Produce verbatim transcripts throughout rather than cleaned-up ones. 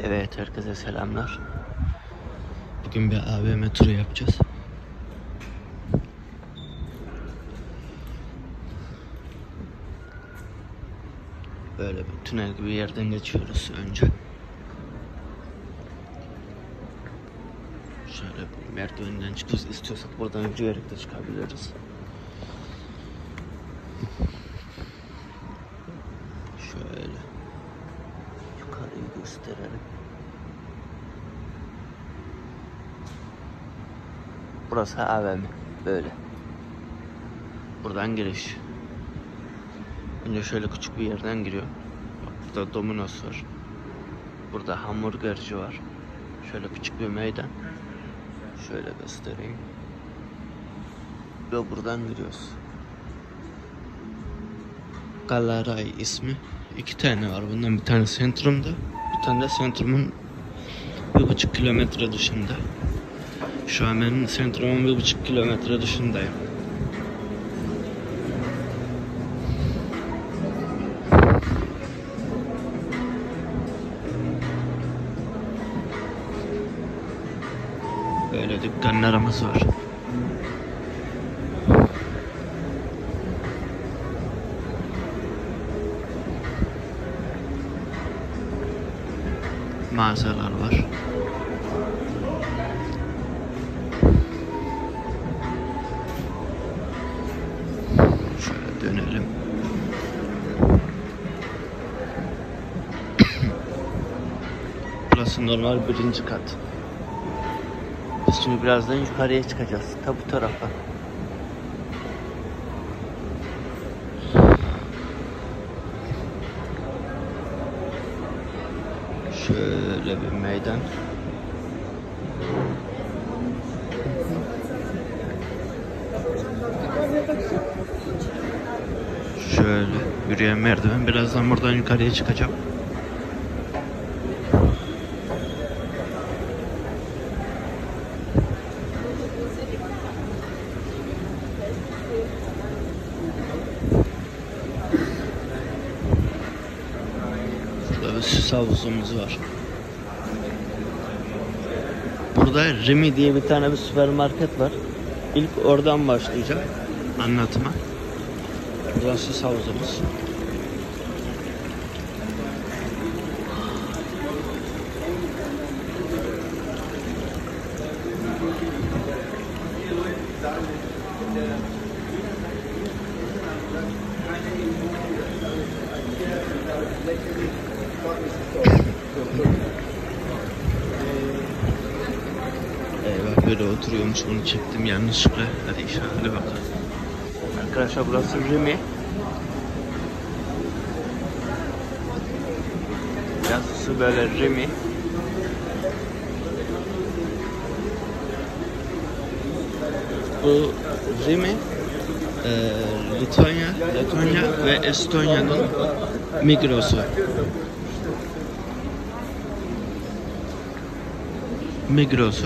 Evet, herkese selamlar. Bugün bir A V M turu yapacağız. Böyle bir tünel gibi yerden geçiyoruz önce. Şöyle bir merdivenden çıkıyoruz. İstiyorsak buradan yürüyerek de çıkabiliriz. Şöyle yukarıyı gösterelim. Burası A V M. Böyle. Buradan giriş. Önce şöyle küçük bir yerden giriyor. Bak, burada Domino's var. Burada hamburgerci var. Şöyle küçük bir meydan. Şöyle göstereyim. Ve buradan giriyoruz. Galaray ismi. İki tane var. Bundan bir tane Centrum'da. Bir tane de Centrum'un bir buçuk kilometre dışında. Şu an ben Centrum'un bir buçuk kilometre dışındayım. Böyle dükkanlarımız var. Mağazalar var. Şöyle dönelim. Burası normal birinci kat. Biz şimdi birazdan yukarıya çıkacağız. Ta bu tarafa. Şöyle bir meydan. Şöyle yürüyen merdiven. Birazdan buradan yukarıya çıkacağım. Burada bir süs havuzumuz var. Burada Rimi diye bir tane bir süpermarket var. İlk oradan başlayacağım anlatıma. Burada süs havuzumuz. Eyvah, böyle oturuyormuş, onu çektim yanlışlıkla. Hadi inşallah bakalım. Arkadaşlar burası Rimi. Yazısı böyle Rimi. Bu Rimi e, Litvanya, Letonya ve Estonya'nın Migros'u. Migros'u.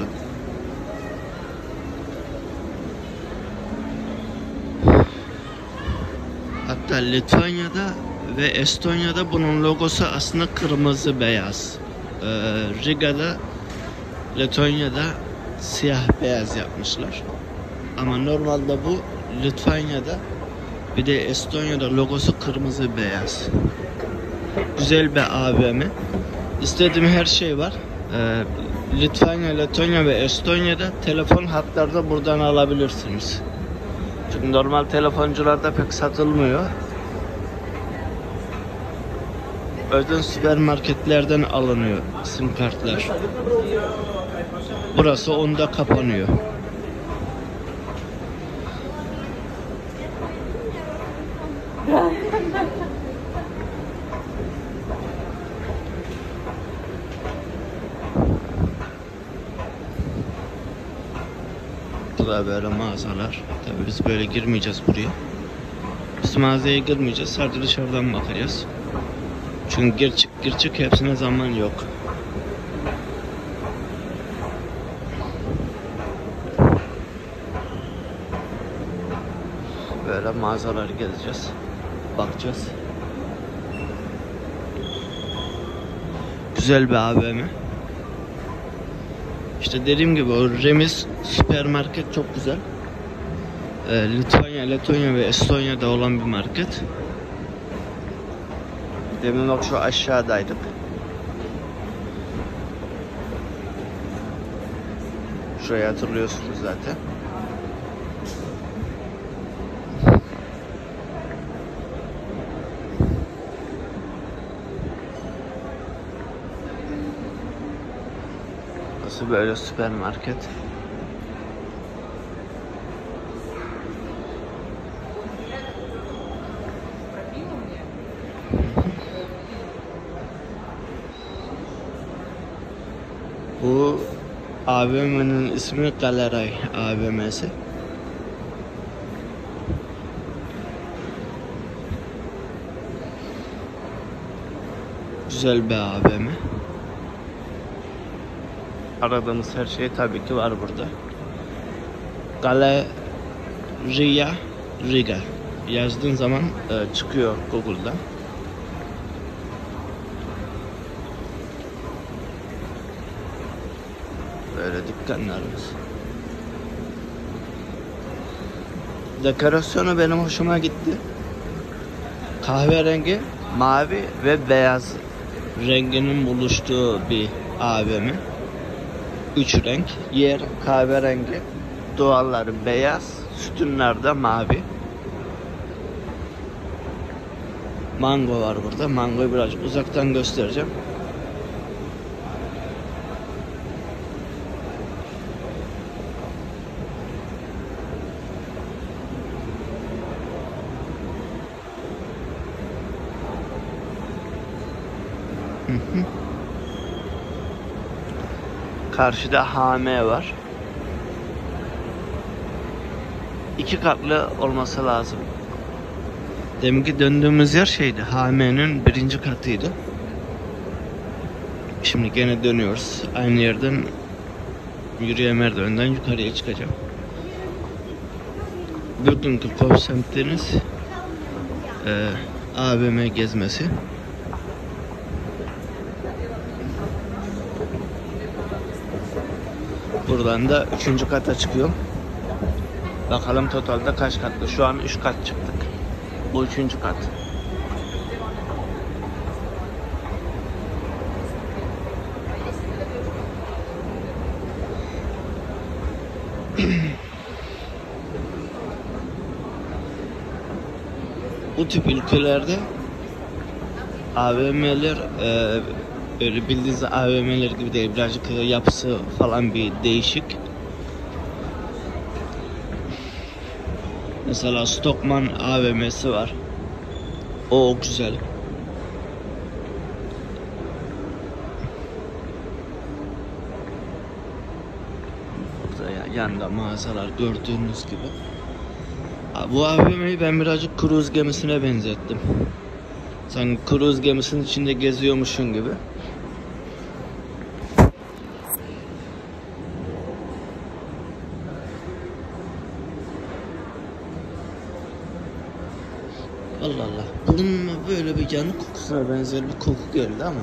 Hatta Litvanya'da ve Estonya'da bunun logosu aslında kırmızı beyaz. Ee, Riga'da, Letonya'da siyah beyaz yapmışlar. Ama normalde bu Litvanya'da bir de Estonya'da logosu kırmızı beyaz. Güzel bir A V M. İstediğim her şey var. Ee, Litvanya, Letonya ve Estonya'da telefon hatları buradan alabilirsiniz. Çünkü normal telefoncularda pek satılmıyor. O yüzden süpermarketlerden alınıyor sim kartlar. Burası onda kapanıyor. Burada böyle mağazalar. Tabii biz böyle girmeyeceğiz buraya. Biz mağazaya girmeyeceğiz. Sadece dışarıdan bakacağız. Çünkü gir çık gir çık hepsine zaman yok. Böyle mağazaları gezeceğiz. Bakacağız. Güzel bir A V M. İşte dediğim gibi o Remis süpermarket çok güzel. Ee, Litvanya, Letonya ve Estonya'da olan bir market. Demin bak şu aşağıdaydık. Şurayı hatırlıyorsunuz zaten. Burası böyle süpermarket. Bu A V M'nin ismi Galeray A V M'si. Güzel bir A V M. Aradığımız her şey tabii ki var burada. Galeria Riga yazdığın zaman e, çıkıyor Google'dan. Böyle dükkanlarımız. Dekorasyonu benim hoşuma gitti. Kahverengi, mavi ve beyaz renginin buluştuğu bir A V M. Üç renk. Yer kahverengi, duvarları beyaz, sütunlar da mavi. Mango var burada. Mangoyu birazcık uzaktan göstereceğim. Hı hı. Karşıda H M var. İki katlı olması lazım. Deminki döndüğümüz yer şeydi. H M'nin birinci katıydı. Şimdi gene dönüyoruz. Aynı yerden yürüyen merdivenden yukarıya çıkacağım. Bugünkü konseptiniz e, A V M gezmesi. Buradan da üçüncü kata çıkıyorum. Bakalım totalde kaç katlı. Şu an üç kat çıktık. Bu üçüncü kat. Bu tip ülkelerde A V M'ler e, öyle bildiğiniz A V M'ler gibi değil, birazcık yapısı falan bir değişik. Mesela Stockmann A V M'si var. O güzel. Burada ya, yanında mağazalar gördüğünüz gibi. Bu A V M'yi ben birazcık kruz gemisine benzettim. Sanki kruz gemisinin içinde geziyormuşsun gibi. Allah Allah. Bunun böyle bir yanık kokusuna benzer bir koku geldi ama.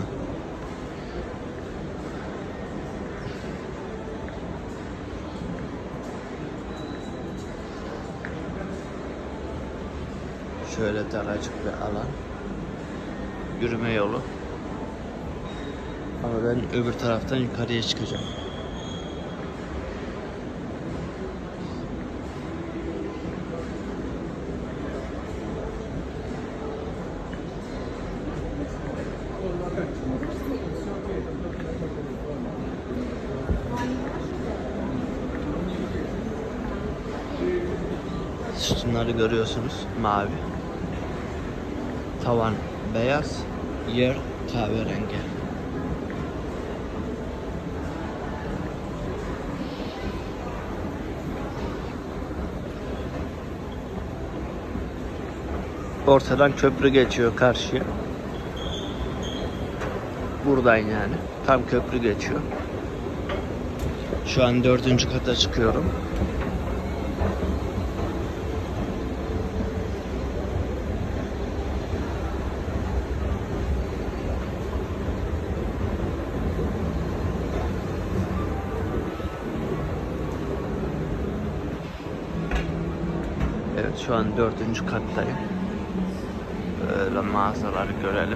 Şöyle daracık bir alan. Yürüme yolu. Ama ben öbür taraftan yukarıya çıkacağım. Sütunları görüyorsunuz, mavi. Tavan beyaz, yer kahverengi. Ortadan köprü geçiyor karşıya. Buradan yani. Tam köprü geçiyor. Şu an dördüncü kata çıkıyorum. Evet, şu an dördüncü kattayım. Böyle mağazaları görelim.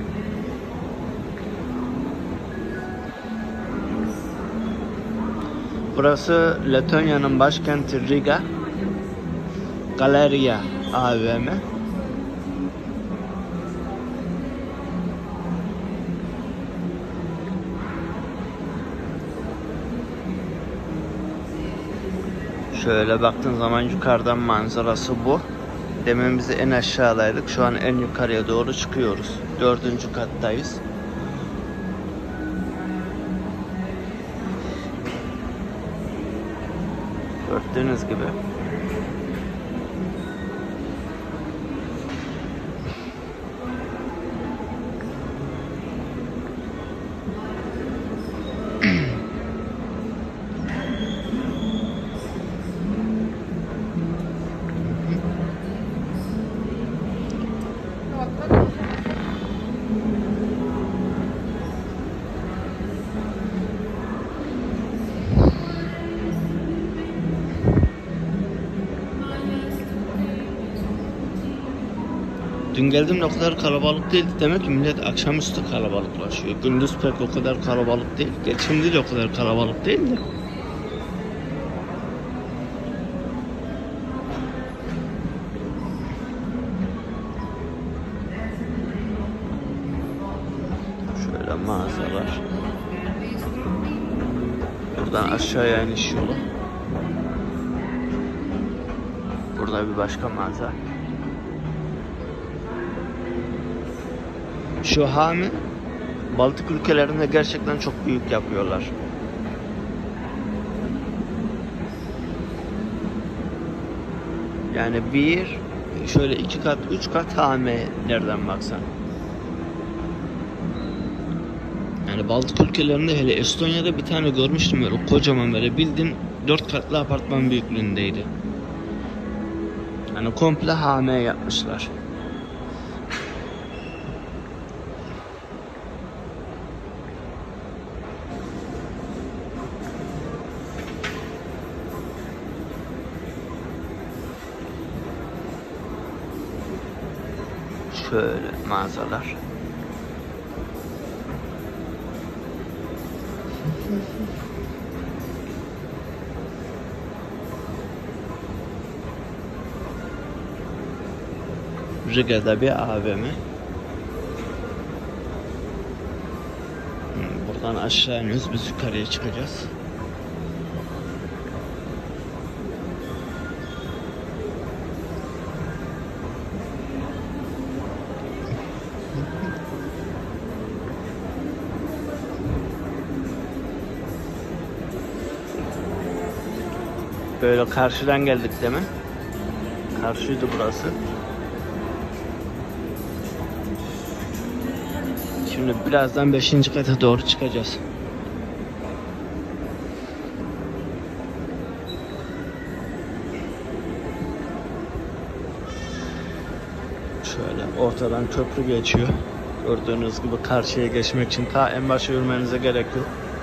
Burası Letonya'nın başkenti Riga. Galeriya A V M. Şöyle baktığın zaman yukarıdan manzarası bu. Demin biz en aşağıdaydık. Şu an en yukarıya doğru çıkıyoruz. Dördüncü kattayız. Gördüğünüz gibi. Dün geldiğimde o kadar kalabalık değildi. Demek ki millet akşamüstü kalabalıklaşıyor. Gündüz pek o kadar kalabalık değil. Geç şimdi de o kadar kalabalık değil de. Şöyle mağazalar. Buradan aşağıya iniş yolu. Burada bir başka mağaza. Şu hami Baltık ülkelerinde gerçekten çok büyük yapıyorlar. Yani bir, şöyle iki kat, üç kat hami nereden baksan. Yani Baltık ülkelerinde, hele Estonya'da bir tane görmüştüm, böyle kocaman, böyle bildiğin dört katlı apartman büyüklüğündeydi. Yani komple hame yapmışlar. Şöyle mağazalar. Riga'da bir A V M. Buradan aşağı iniyoruz, biz yukarıya çıkacağız. Böyle karşıdan geldik demin. Karşıydı burası. Şimdi birazdan beşinci kata doğru çıkacağız. Şöyle ortadan köprü geçiyor. Gördüğünüz gibi karşıya geçmek için ta en başa yürümenize gerek yok.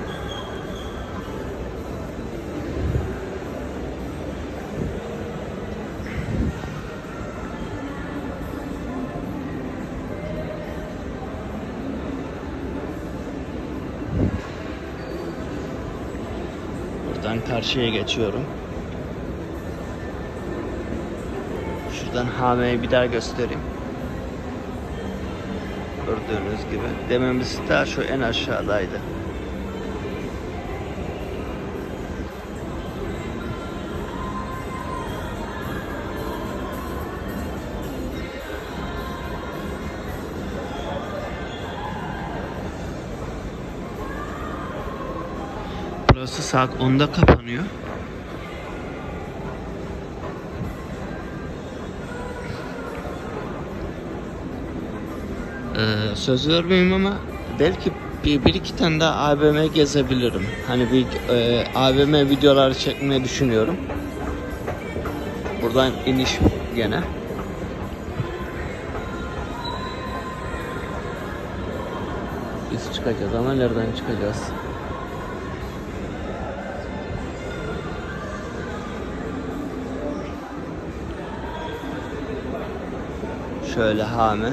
Buradan karşıya geçiyorum. Şuradan hameyi bir daha göstereyim. Gördüğünüz gibi. Demin biz daha şu en aşağıdaydı. Burası saat onda kapanıyor. Ee, söz vermeyeyim ama belki bir, bir iki tane daha A V M gezebilirim. Hani bir e, A V M videoları çekmeyi düşünüyorum. Buradan iniş gene. Biz çıkacağız ama nereden çıkacağız? Şöyle hame.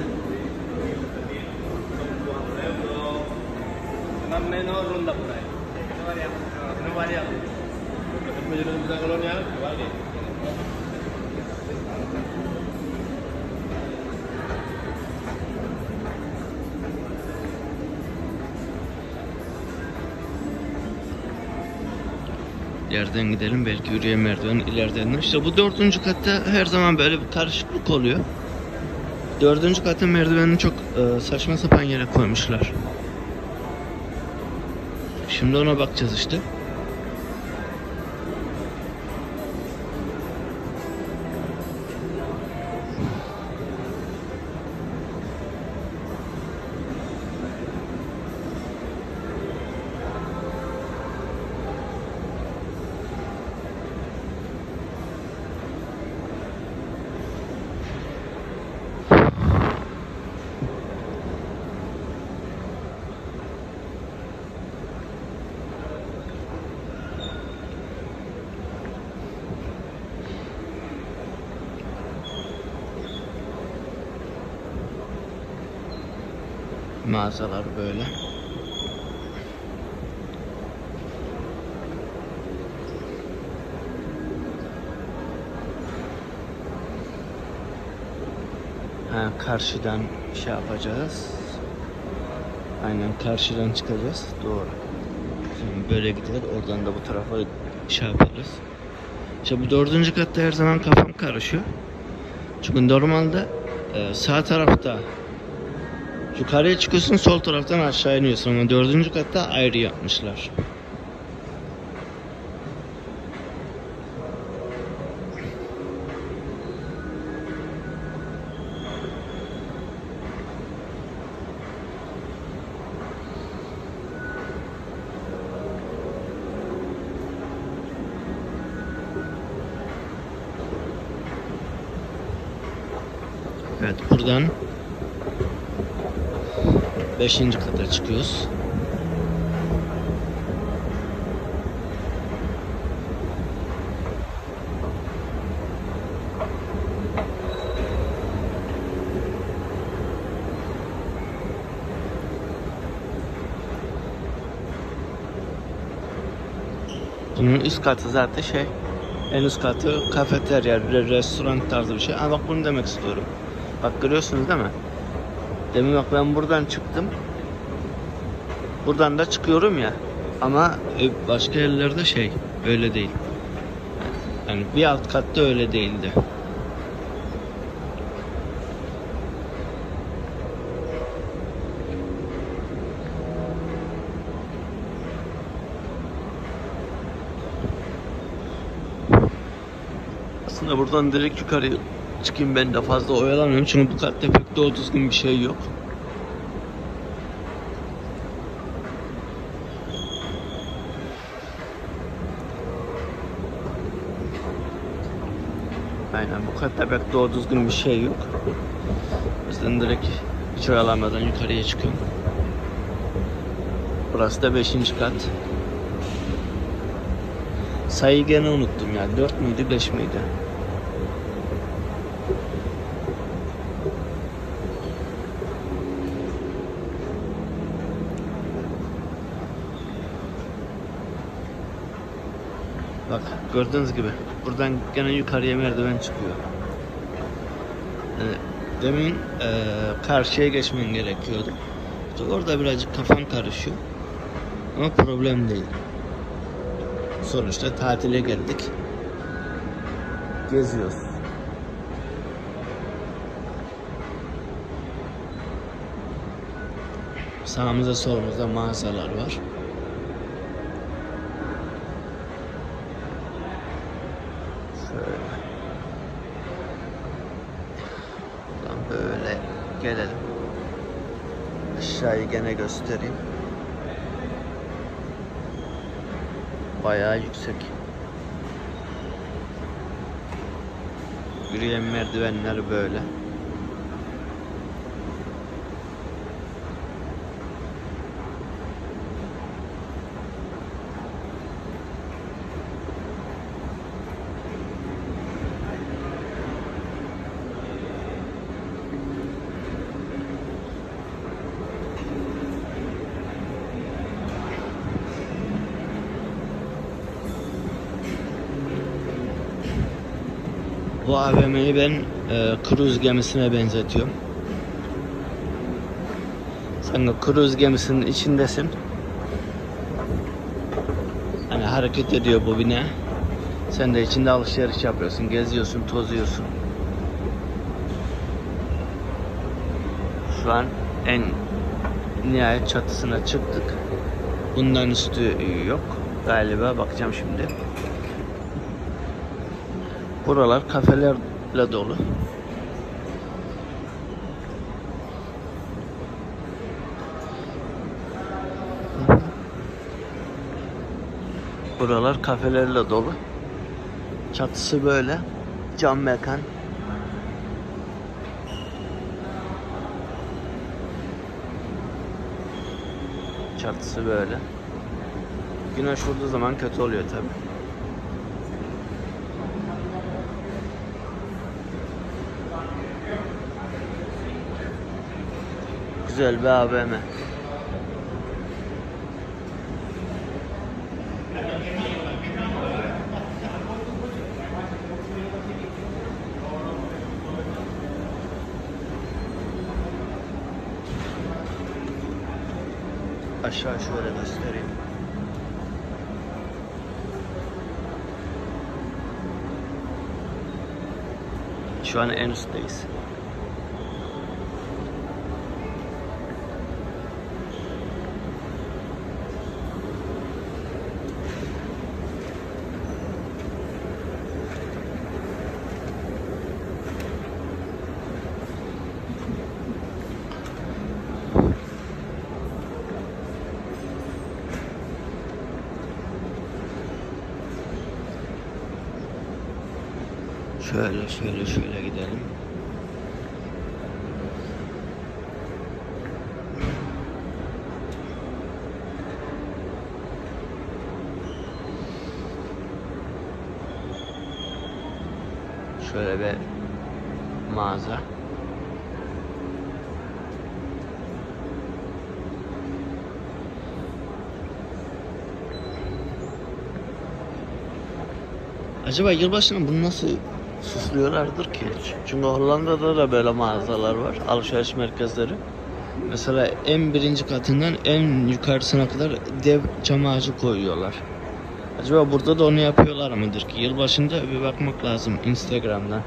İleriden gidelim, belki yürüyen merdiven ileriden. İşte bu dördüncü katta her zaman böyle bir karışıklık oluyor. Dördüncü katın merdivenini çok e, saçma sapan yere koymuşlar. Şimdi ona bakacağız işte. Mağazalar böyle. Ha, karşıdan şey yapacağız. Aynen karşıdan çıkacağız. Doğru. Şimdi böyle gider. Oradan da bu tarafa şey yaparız. İşte bu dördüncü katta her zaman kafam karışıyor. Çünkü normalde e, sağ tarafta yukarıya çıkıyorsun, sol taraftan aşağı iniyorsun ama dördüncü katta ayrı yapmışlar. Evet, buradan beşinci kata çıkıyoruz. Bunun üst katı zaten şey, en üst katı kafeterya, restoran tarzı bir şey. Ama bak bunu demek istiyorum. Bak görüyorsunuz değil mi? Demin bak ben buradan çıktım. Buradan da çıkıyorum ya. Ama başka yerlerde şey öyle değil. Yani bir alt katta öyle değildi. Aslında buradan direkt yukarı çıkayım, ben de fazla oyalanmıyorum çünkü bu katta pek doğru düzgün bir şey yok. Aynen, bu katta pek doğru düzgün bir şey yok. O yüzden direkt hiç oyalanmadan yukarıya çıkıyorum. Burası da beşinci kat. Sayıyı gene unuttum ya. Dört müydü, beş miydi? Bak gördüğünüz gibi buradan gene yukarıya merdiven çıkıyor. Yani demin e, karşıya geçmen gerekiyordu. İşte orada birazcık kafam karışıyor. Ama problem değil. Sonuçta tatile geldik. Geziyoruz. Sağımızda solumuzda mağazalar var. Şöyle. Buradan böyle gelelim. Aşağıyı gene göstereyim. Bayağı yüksek. Yürüyen merdivenler böyle. Bu A V M'yi ben e, kruz gemisine benzetiyorum. Sen de kruz gemisinin içindesin. Hani hareket ediyor bu bina. Sen de içinde alışveriş yapıyorsun, geziyorsun, tozuyorsun. Şu an en nihayet çatısına çıktık. Bundan üstü yok galiba, bakacağım şimdi. Buralar kafelerle dolu. Buralar kafelerle dolu. Çatısı böyle cam mekan. Çatısı böyle. Güneş vurduğu zaman kötü oluyor tabi. Güzel bir A V M. Aşağı şöyle göstereyim. Şu an en üstteyiz. Şöyle şöyle şöyle gidelim. Şöyle bir mağaza. Acaba yılbaşına bunu nasıl süslüyorlardır ki? Çünkü Hollanda'da da böyle mağazalar var, alışveriş merkezleri. Mesela en birinci katından en yukarısına kadar dev çam ağacı koyuyorlar. Acaba burada da onu yapıyorlar mıdır ki? Yılbaşında bir bakmak lazım Instagram'dan.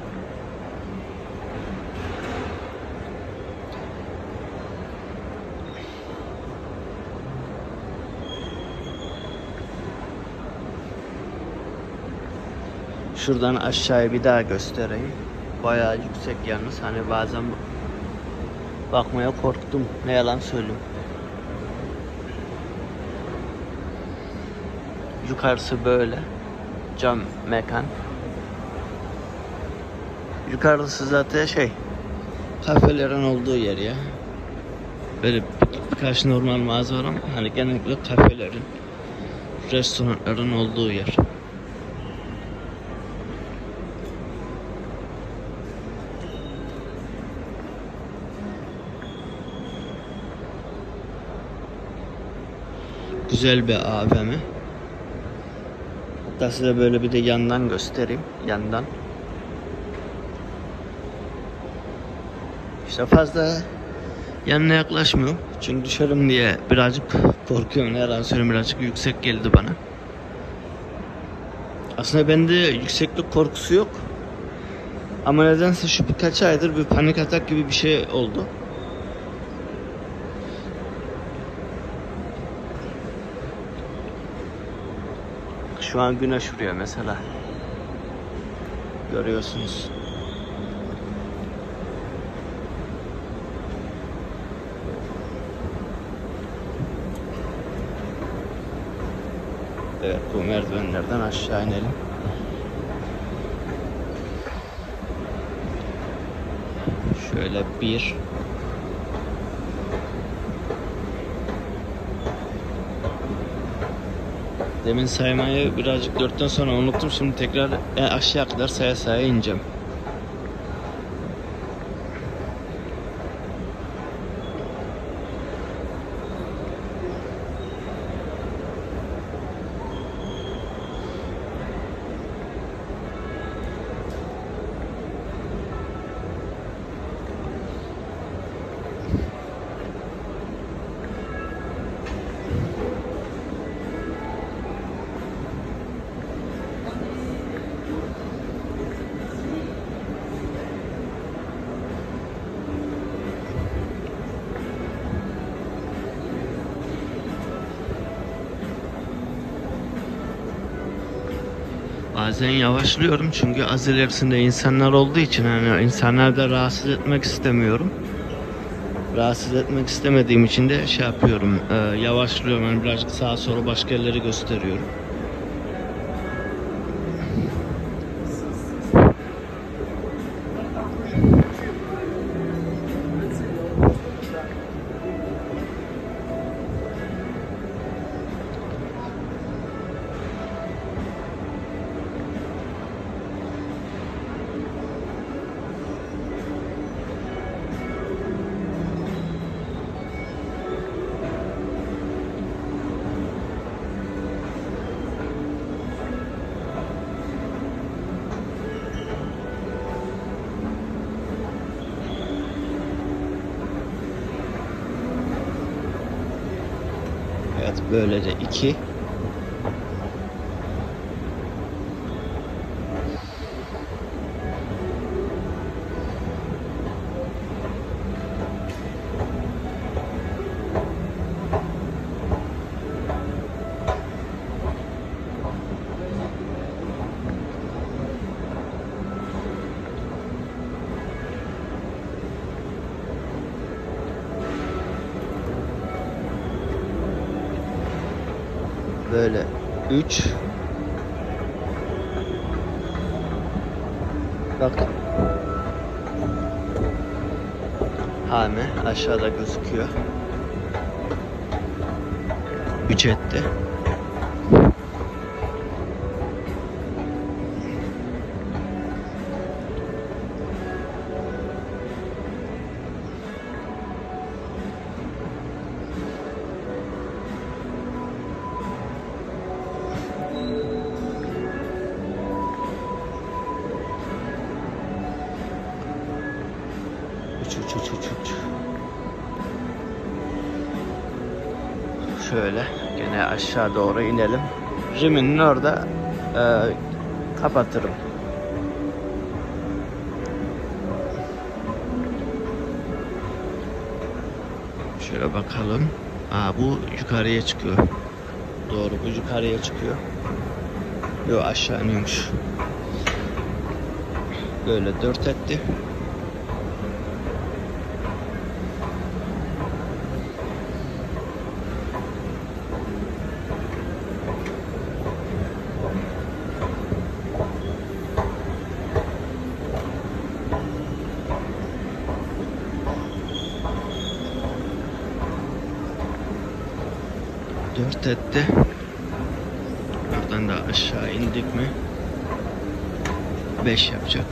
Şuradan aşağıya bir daha göstereyim. Bayağı yüksek yalnız, hani bazen bakmaya korktum, ne yalan söyleyeyim. Yukarısı böyle cam mekan. Yukarısı zaten şey, kafelerin olduğu yer ya. Böyle birkaç normal mağaza var ama hani genellikle kafelerin, restoranların olduğu yer. Güzel bir A V M. Hatta size böyle bir de yandan göstereyim. Yandan. İşte fazla yanına yaklaşmıyorum. Çünkü düşerim diye birazcık korkuyorum. Ne yalan söyleyeyim, birazcık yüksek geldi bana. Aslında bende yükseklik korkusu yok. Ama nedense şu birkaç aydır bir panik atak gibi bir şey oldu. Şu an güneş vuruyor mesela. Görüyorsunuz. Evet, bu merdivenlerden aşağı inelim. Şöyle bir. Demin saymayı birazcık dörtten sonra unuttum. Şimdi tekrar aşağıya kadar saya saya ineceğim. Bazen yavaşlıyorum çünkü az ilerisinde insanlar olduğu için hani insanları da rahatsız etmek istemiyorum. Rahatsız etmek istemediğim için de şey yapıyorum, e, yavaşlıyorum. Yani birazcık sağa sola başka yerleri gösteriyorum. Evet, böyle de iki. Böyle üç. Bakın. Hame aşağıda gözüküyor. üç etti. Uç uç uç uç uç. Şöyle gene aşağı doğru inelim. Riminin orada e, kapatırım. Şöyle bakalım. Aa, bu yukarıya çıkıyor. Doğru, bu yukarıya çıkıyor. Yok, aşağı iniyormuş. Böyle dört etti. dört etti. Buradan da aşağı indik mi beş yapacak.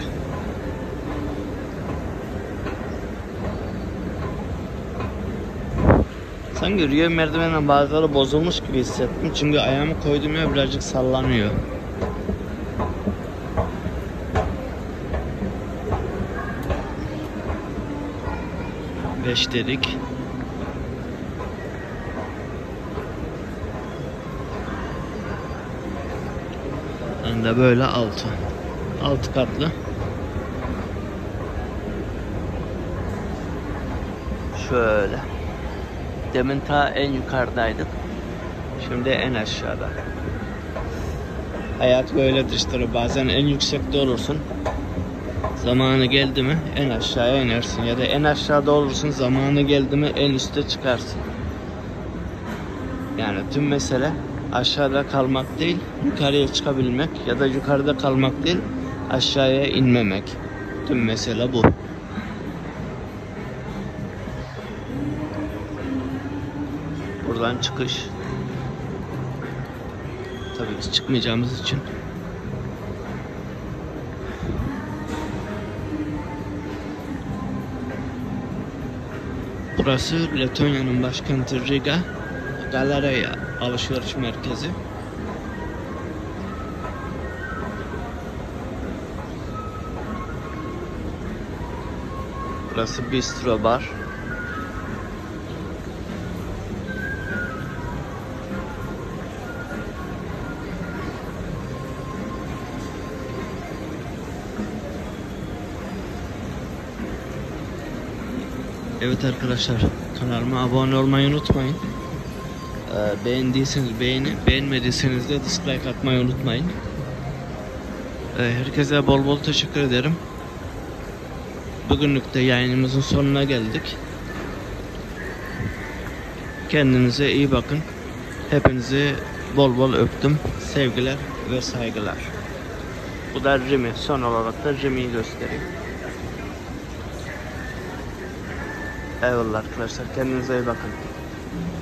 Sanki rüya merdivenin bazıları bozulmuş gibi hissettim. Çünkü ayağımı koydum ya, birazcık sallanıyor. beş dedik. Ben de böyle altı. altı katlı. Şöyle. Demin ta en yukarıdaydık. Şimdi en aşağıda. Hayat böyledir işte. Bazen en yüksekte olursun. Zamanı geldi mi en aşağıya inersin. Ya da en aşağıda olursun. Zamanı geldi mi en üste çıkarsın. Yani tüm mesele aşağıda kalmak değil, yukarıya çıkabilmek, ya da yukarıda kalmak değil, aşağıya inmemek. Tüm mesele bu. Buradan çıkış. Tabii biz çıkmayacağımız için. Burası Letonya'nın başkenti Riga. Galeria alışveriş merkezi. Burası bistro bar. Evet arkadaşlar, kanalıma abone olmayı unutmayın. Ee, beğendiyseniz beğeni, beğenmediyseniz de dislike atmayı unutmayın. Ee, herkese bol bol teşekkür ederim. Bugünlük de yayınımızın sonuna geldik. Kendinize iyi bakın. Hepinizi bol bol öptüm. Sevgiler ve saygılar. Bu da Rimi. Son olarak da Rimi'yi göstereyim. Eyvallah arkadaşlar. Kendinize iyi bakın.